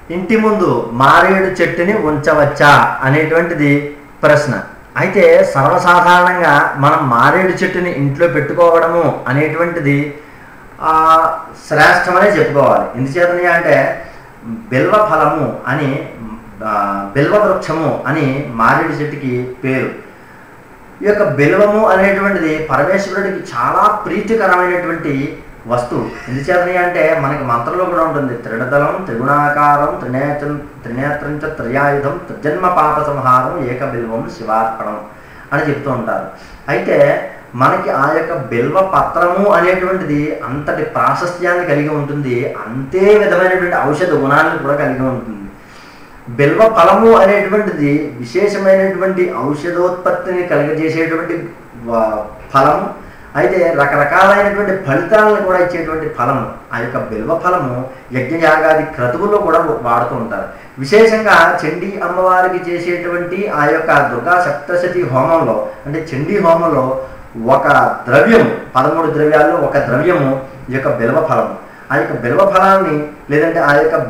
ఇంటి ముందు మారేడు చెట్టుని ఉంచవచ్చా అనేటువంటిది ప్రశ్న. అయితే సర్వసాధారణంగా మనం మారేడు చెట్టుని ఇంట్లో పెట్టుకోవడము అనేటువంటిది శ్రేష్టమనే చెప్పుకోవాలి. ఎందుచేతని అంటే బిల్వ ఫలము అని బిల్వ వృక్షము అని మారేడు చెట్టుకి పేరు. ఈ యొక్క బిల్వము అనేటువంటిది పరమేశ్వరుడికి చాలా ప్రీతికరమైనటువంటి వస్తువు. ఎందుచేతని అంటే మనకి మంత్రంలో కూడా ఉంటుంది, త్రిడదలం త్రిగుణాకారం త్రినేత్రంచ త్రయాయుధం త్రిజన్మ పాప సంహారం ఏక బిల్వం శివార్పణం అని చెప్తూ ఉంటారు. అయితే మనకి ఆ యొక్క బిల్వ పత్రము అనేటువంటిది అంతటి ప్రాశస్త్యాన్ని కలిగి ఉంటుంది, అంతే విధమైనటువంటి ఔషధ గుణాలను కూడా కలిగి ఉంటుంది. బిల్వ ఫలము అనేటువంటిది విశేషమైనటువంటి ఔషధోత్పత్తిని కలిగజేసేటువంటి ఫలము. అయితే రకరకాలైనటువంటి ఫలితాలను కూడా ఇచ్చేటువంటి ఫలము. ఆ యొక్క బిల్వ ఫలము యజ్ఞయాగాది క్రతువుల్లో కూడా వాడుతూ ఉంటారు. విశేషంగా చండీ అమ్మవారికి చేసేటువంటి ఆ యొక్క దుర్గా సప్తశతి హోమంలో అంటే చండీ హోమంలో ఒక ద్రవ్యము 13 ద్రవ్యాల్లో ఒక ద్రవ్యము ఈ యొక్క బిల్వ ఫలము. ఆ యొక్క బిల్వ ఫలాన్ని లేదంటే ఆ యొక్క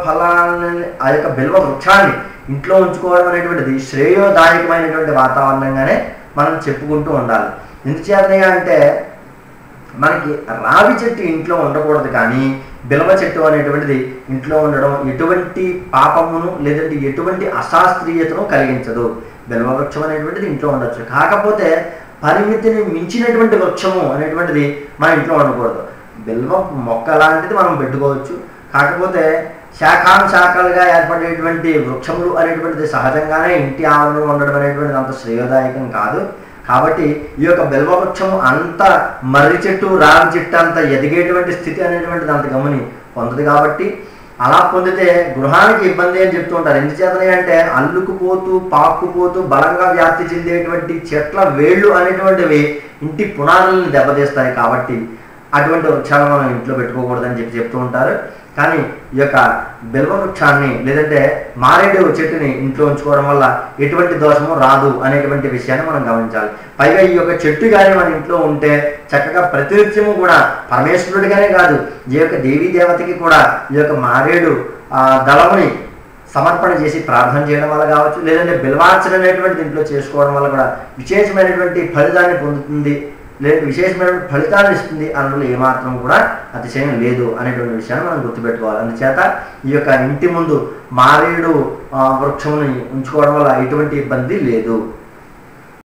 బిల్వ వృక్షాన్ని ఇంట్లో ఉంచుకోవడం అనేటువంటిది శ్రేయోదాయకమైనటువంటి వాతావరణంగానే మనం చెప్పుకుంటూ ఉండాలి. ఎందుచేతనే అంటే మనకి రావి చెట్టు ఇంట్లో ఉండకూడదు, కానీ బిల్వ చెట్టు అనేటువంటిది ఇంట్లో ఉండడం ఎటువంటి పాపమును లేదంటే ఎటువంటి అశాస్త్రీయతను కలిగించదు. బిల్వ వృక్షం అనేటువంటిది ఇంట్లో ఉండొచ్చు, కాకపోతే పరిమితిని మించినటువంటి వృక్షము అనేటువంటిది మన ఇంట్లో ఉండకూడదు. బిల్వ మొక్క లాంటిది మనం పెట్టుకోవచ్చు, కాకపోతే శాఖాలుగా ఏర్పడేటువంటి వృక్షములు అనేటువంటిది సహజంగానే ఇంటి ఆవరణలో ఉండడం అనేటువంటిది అంత శ్రేయోదాయకం కాదు. కాబట్టి ఈ యొక్క బిల్వ వృక్షము అంత మర్రి చెట్టు రావి చెట్టు అంత ఎదిగేటువంటి స్థితి అనేటువంటిది అంత గమని పొందదు. కాబట్టి అలా పొందితే గృహానికి ఇబ్బంది అని చెప్తూ ఉంటారు. ఎందుచేతనే అంటే అల్లుకుపోతూ పాక్కుపోతూ బలంగా వ్యాప్తి చెందేటువంటి చెట్ల వేళ్ళు అనేటువంటివి ఇంటి పునాదులను దెబ్బతీస్తాయి. కాబట్టి అటువంటి వృక్షాలను మనం ఇంట్లో పెట్టుకోకూడదని చెప్తూ ఉంటారు. కానీ ఈ యొక్క బిల్వ వృక్షాన్ని లేదంటే మారేడు చెట్టుని ఇంట్లో ఉంచుకోవడం వల్ల ఎటువంటి దోషము రాదు అనేటువంటి విషయాన్ని మనం గమనించాలి. పైగా ఈ యొక్క చెట్టు కానీ మన ఇంట్లో ఉంటే చక్కగా ప్రతినిత్యము కూడా పరమేశ్వరుడిగానే కాదు, ఈ యొక్క దేవీ దేవతకి కూడా ఈ యొక్క మారేడు దళముని సమర్పణ చేసి ప్రార్థన చేయడం వల్ల కావచ్చు, లేదంటే బిల్వార్చన అనేటువంటిది ఇంట్లో చేసుకోవడం వల్ల కూడా విశేషమైనటువంటి ఫలితాన్ని పొందుతుంది, లేదంటే విశేషమైనటువంటి ఫలితాన్ని ఇస్తుంది. అందులో ఏమాత్రం కూడా అతిశయం లేదు అనేటువంటి విషయాన్ని మనం గుర్తుపెట్టుకోవాలి. అందుచేత ఈ యొక్క ఇంటి ముందు మారేడు వృక్షముని ఉంచుకోవడం వల్ల ఎటువంటి ఇబ్బంది లేదు.